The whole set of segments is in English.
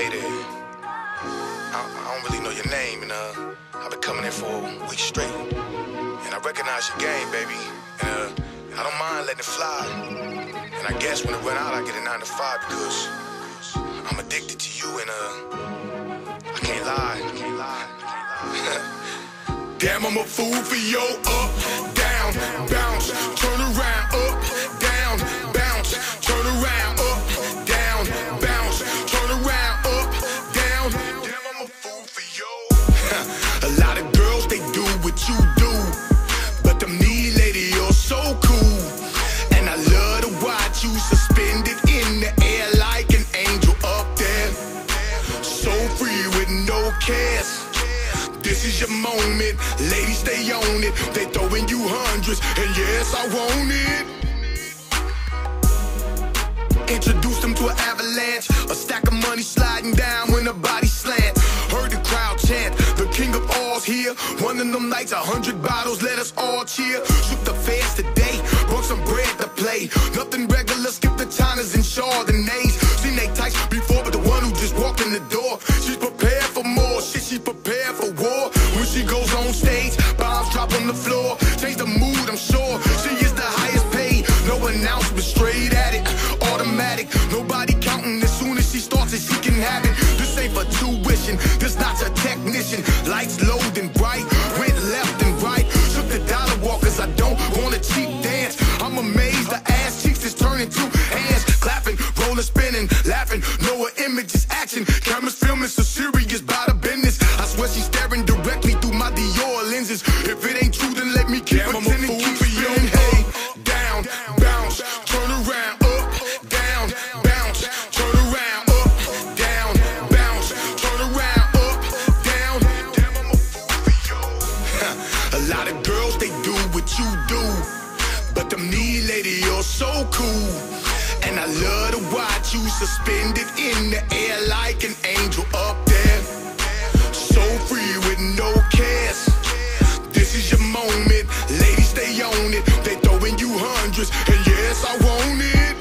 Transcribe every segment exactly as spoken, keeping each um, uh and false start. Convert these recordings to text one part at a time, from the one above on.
lady. I, I don't really know your name, and uh, I've been coming in for a week straight. And I recognize your game, baby. And uh, I don't mind letting it fly. And I guess when it run out, I get a nine to five because I'm addicted to you, and uh, I can't lie. I can't lie. I can't lie. Damn, I'm a fool for your up, down, bounce, turn around, up, down, bounce, turn around, up, down, bounce, turn around, up, down. Damn, I'm a fool for you. A lot of girls, they do what you do, but them knee lady, you're so cool. And I love to watch you suspended in the air like an angel up there. So free with no cares. This is your moment, ladies, stay on it. They throwing you hundreds, and yes, I want it. Introduce them to an avalanche, a stack of money sliding down when the body slants. Heard the crowd chant, the king of all's here. One of them nights, a hundred bottles, let us all cheer. Shook the fans today, brought some bread to play. Nothing regular, skip the Tinas and Chardonnays. Seen they types before, but the one who just walked in the door, she's prepared for more. Shit, she's prepared for war. When she goes on stage, bombs drop on the floor. Change the mood, I'm sure. She is the highest paid. No announcement, straight at it. Automatic, nobody counting. As soon as she starts it, she can have it. This ain't for tuition, this not a technician. Lights low and bright, went left and right. Took the dollar walkers, I don't want a cheap dance. I'm amazed, the ass cheeks is turning to hands. Clapping, rolling, spinning, laughing. No image is action. Cameras filming, so serious about the business. I swear she's staring directly through my Dior lenses. If it ain't true, then let me keep pretending. Keep for you. Hey, down, bounce, turn around, up, down, bounce, turn around, up, down, bounce, turn around, up, down. Damn, I'm a fool for you. A lot of girls, they do what you do, but them knee lady, you're so cool. And I love to watch you suspended in the air like an angel up there. So free with no cares. This is your moment, ladies, stay on it. They throwing you hundreds, and yes, I want it.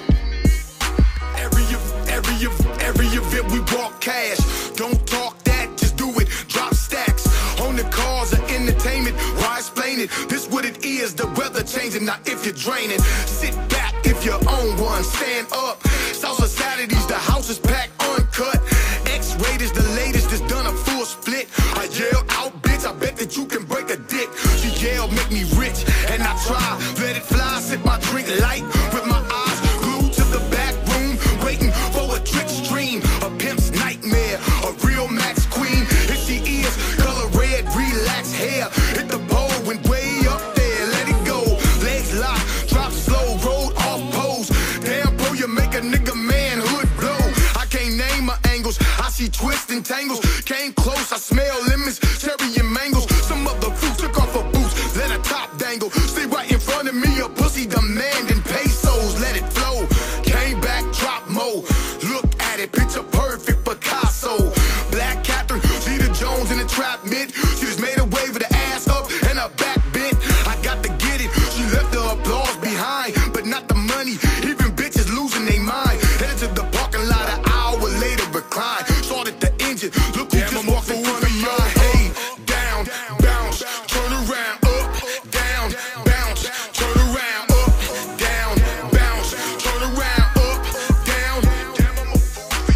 Every, every, every event we walk cash. Don't talk that, just do it. Drop stacks on the cars of entertainment. Why explain it? This what it is, the weather changing. Now if you're draining, sit back if you're on one. Stand up. Salsa Saturdays, the house is packed uncut. X-rated, the latest that's done a full split. I yell out, bitch, I bet that you can break a dick. She yell, make me rich, and I try. Let it fly, sip my drink light with my eyes glued to the back room, waiting for a trick stream. A pimp's nightmare, a real Max Queen. If she is color red, relaxed hair. Hit the pole, went way up there, let it go. Legs locked, drop slow, roll off pose. Damn, bro, you make a nigga manhood blow. I can't name my angles, I see twists and tangles. Came close, I smell lemons, cherry and mangoes. Some of the fruit took off her boots, let her top dangle. Stay right in front of me, a pussy demanding pesos. Let it flow, came back, drop mo. Look at it, picture perfect Picasso. Black Catherine, Zeta Jones in the trap mid. She just made a wave with her ass up and her back bent. I got to get it, she left the applause behind, but not the money. Even bitches losing their mind. Headed to the parking lot an hour later, recline. Started the engine, look who Damn, just walked in front of mine. Hey, down, bounce, turn around, up, down, bounce, turn around, up, down, bounce, turn around, up, down. Damn, I'm a fool for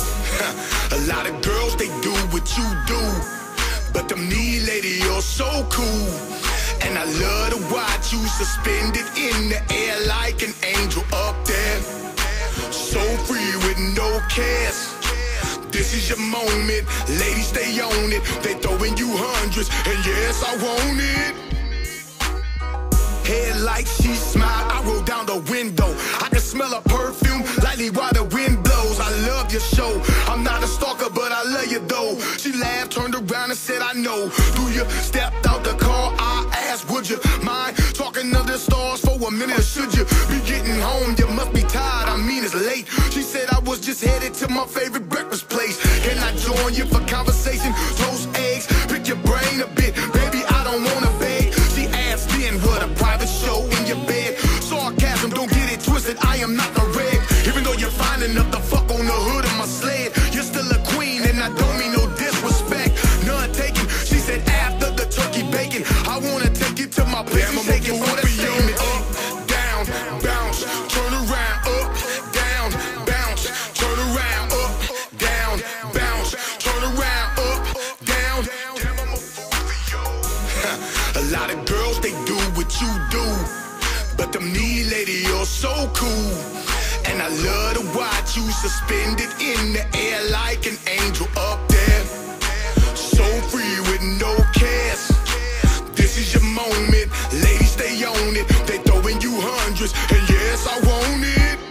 you. A lot of girls, they do what you do, but them knee lady, you're so cool. And I love to watch you suspended in the air like an angel up there. So free with no cares. This is your moment, ladies, stay on it. They throwing you hundreds, and yes, I want it. Headlights, she smiled, I rolled down the window. I can smell her perfume, lightly while the wind blows. I love your show, I'm not a stalker, but I love you though. She laughed, turned around and said, I know. Do you stepped out the car, I asked, would you mind talking to the stars for a minute, or should you be getting home? You must be tired, I mean it's late. She said I was just headed to my favorite breakfast place. Can I join you for conversation? Toast eggs, pick your brain a bit. Baby, I don't wanna beg. She asked then, what, a private show in your bed? Sarcasm, don't get it twisted, I am not the red. Even though you're fine enough to fuck on the hood of my sled, you're still a queen. But them knee lady, you're so cool. And I love to watch you suspended in the air like an angel up there. So free with no cares. This is your moment, ladies, they own it. They throwing you hundreds, and yes, I want it.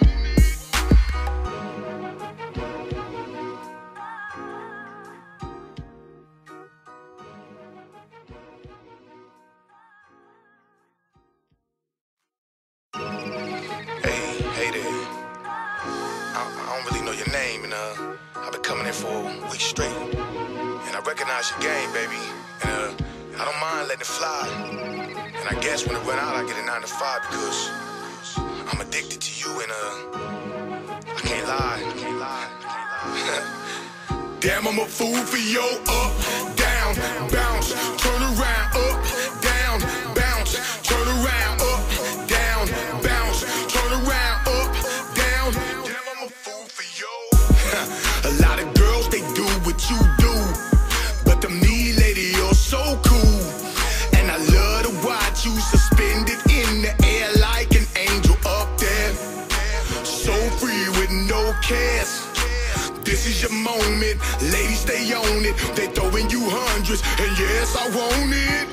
Hey, hey there. I, I don't really know your name, and uh, I've been coming in for a week straight. And I recognize your game, baby. And uh, I don't mind letting it fly. And I guess when it run out, I get a nine to five because I'm addicted to you, and uh, I can't lie. I can't lie. I can't lie. Damn, I'm a fool for your up, down, bounce, turn around, up, down, bounce, turn around, up, down, bounce, turn around, up, down. Damn, I'm a fool for you. A lot of girls, they do what you do, but them knee lady, you're so cool. And I love to watch you suspended in the air like an angel up there. So free with no cares. This is your moment, ladies, they own it. They throwing you hundreds, and yes, I want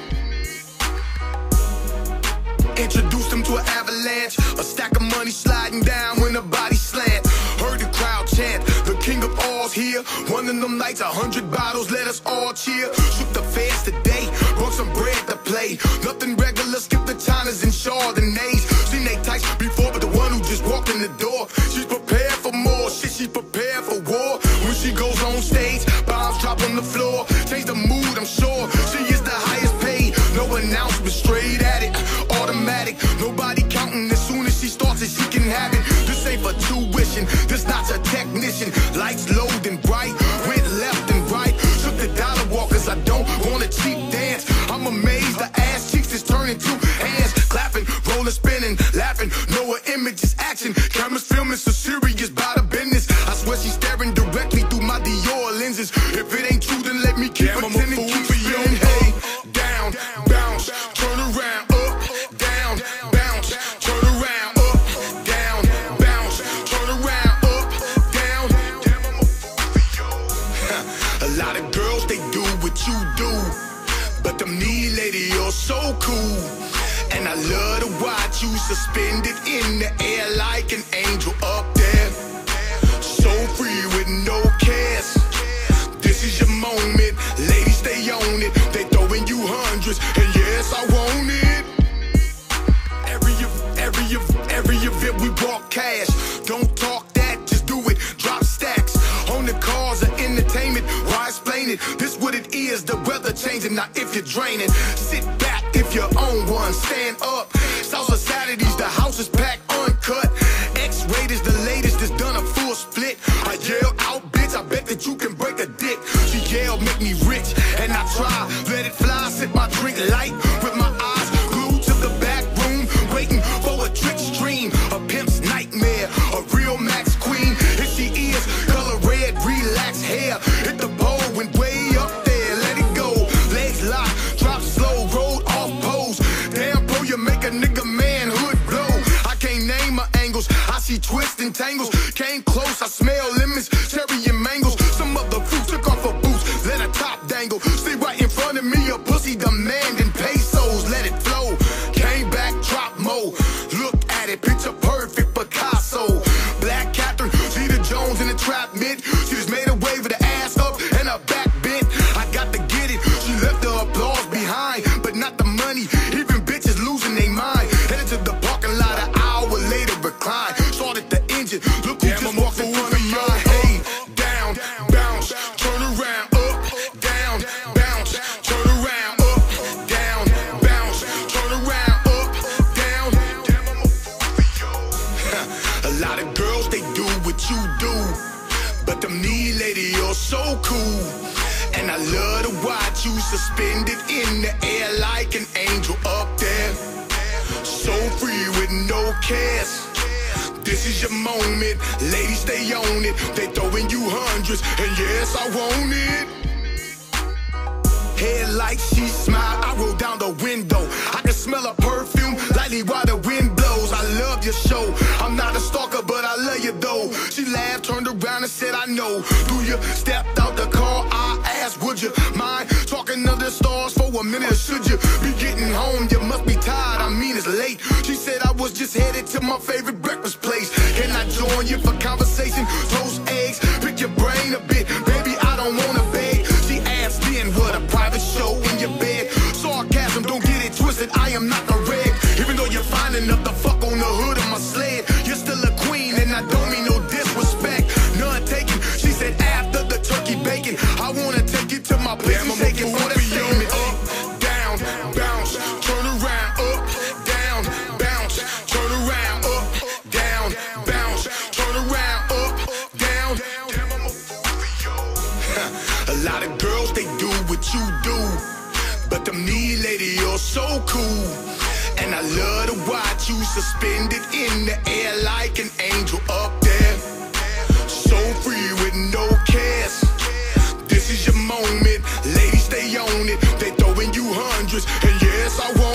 it. Introduced them to an avalanche, a stack of money sliding down when the body slant. Heard the crowd chant, the king of all's here. One of them nights, a hundred bottles, let us all cheer. Shook the fast today, brought some bread to play. Nothing regular, skip the Chinas and Chardonnays. Seen they types before, but the one who just walked in the door, she's prepared for more shit, she's prepared for war. When she goes on stage, bombs drop on the floor. Change the mood, I'm sure. She is the highest paid, no announcement, straight at it. Automatic, nobody counting. As soon as she starts it, she can have it. This ain't for tuition, this not a technician. Lights low and bright, went left and right. Took the dollar walk cause I don't want a cheap dance. I'm amazed the ass cheeks is turning to hands. Clapping, rolling, spinning, laughing. No image is action. Cameras filming so serious about the business. I swear she's staring directly through my Dior lenses. If it ain't true, then let me keep Damn, pretending. Keep spinning. Hey, down, bounce, turn around, up, down, bounce, turn around, up, down, bounce, turn around, up, down. Damn, I'm a fool for you. A lot of girls, they do what you do, but them knee lady, you're so cool. And I love to watch you suspended in the air like an angel up there. So free with no cares. This is your moment, ladies, they own it. They throwing you hundreds, and yes, I want it. Every, every, every event we walk cash. Don't talk that, just do it. Drop stacks on the cars of entertainment. Why explain it? This what it is, the weather changing. Now if you're draining, sit back if you own one. Stand up. Salsa Saturdays, the house is packed uncut. X-rated the latest, it's done a full split. I yell out, bitch, I bet that you can break a dick. She yelled, make me rich, and I try. Let it fly, sip my drink light with my eyes glued to the back room, waiting for a trick stream. A pimp's nightmare, a real Max queen. If she is color red, relaxed hair. Hit the pole and way up there, let it go. Legs locked, drop slow, roll off pose. Damn, bro, you make a nigga manhood blow. I can't name my angles, I see twists and tangles. Came close, I smell lemons, cherry and mangoes. Some other fruit took off her boots, let her top dangle. Stay right in front of me, a pussy demanding pesos. Let it flow, came back, drop mo. Look at it, picture perfect Picasso. Black Catherine, Zeta Jones in the trap mid. She just made a wave with her ass up and her back bent. I got to get it, she left the applause behind, but not the money. Even bitches losing their mind. Headed to the parking lot an hour later, recline. Started the engine, look who just walked in front of mine. Hey, down, bounce, turn around, up, down, bounce, turn around, up, down, bounce, turn around, up, down. Damn, I'm a fool for you. A lot of girls, they do what you do, but them knee lady, you're so cool. And I love to watch you suspended in the air like an angel up there. So free with no cares. This is your moment, ladies, they own it. They throwing you hundreds, and yes, I want it. Headlights, she smile, I roll down the window. I can smell her perfume lightly while the wind blows. I love your show. I'm not a stalker, but I love you though. She laughed, turned around and said, I know. Do you stepped out the car? I asked, would you mind talking to the stars for a minute? Or should you be getting home? You must be tired, I mean it's late. She said I was just headed to my favorite breakfast place. Can I join you for conversation? Toast eggs, pick your brain a bit. Baby, I don't wanna beg. She asked then, what, a private show in your bed? Sarcasm, don't get it twisted, I am not the reg. Even though you're fine enough to fuck on the hood of my sled, you're still a queen and I don't mean no disrespect. None taken, she said after the turkey bacon, I wanna take you to my place. I'm taking for the statement. Up, down, bounce, turn around, up, down, bounce, turn around, up, down, bounce, turn around, up, down. Damn, I'm a fool for you. A lot of girls, they do what you do, but the me lady, you're so cool. And I love to watch you suspended in the air like an angel up there. So free with no cares. This is your moment, ladies, stay on it. They throwing you hundreds, and yes, I want